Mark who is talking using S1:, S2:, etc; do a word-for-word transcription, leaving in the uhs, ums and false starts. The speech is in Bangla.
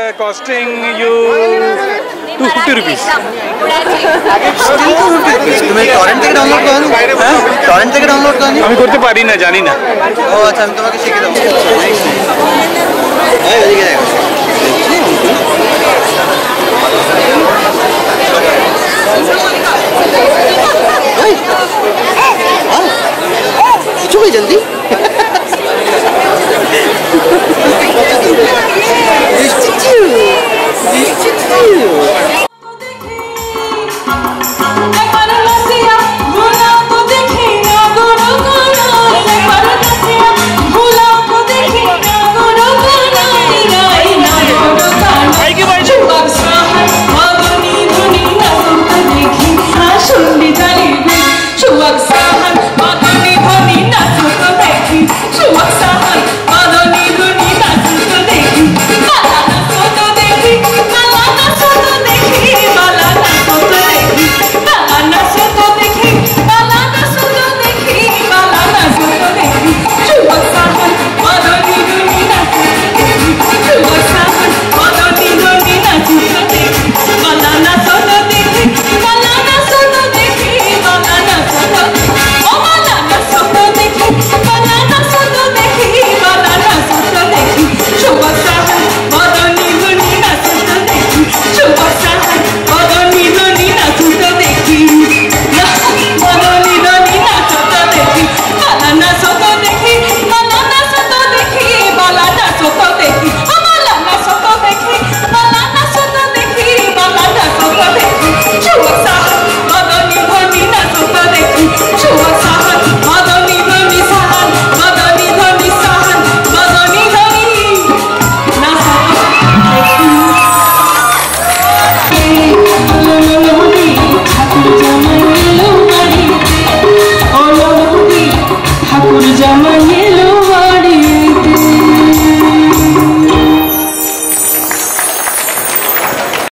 S1: costing you two fifty rupees.
S2: তুমি টরেন্ট থেকে ডাউনলোড করো? হ্যাঁ, টরেন্ট থেকে ডাউনলোড করো?
S1: আমি করতে পারি না, জানি না।
S2: ও আচ্ছা, আমি তোমাকে শিখিয়ে দেবো। এই ওদিকে দেখো।